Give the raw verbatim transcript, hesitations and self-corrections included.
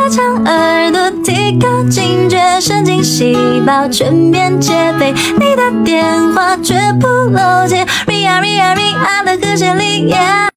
强耳朵，提高警觉，神经细胞全面戒备。你的电话绝不漏接 ，Ria Ria Ria 的和弦里。Yeah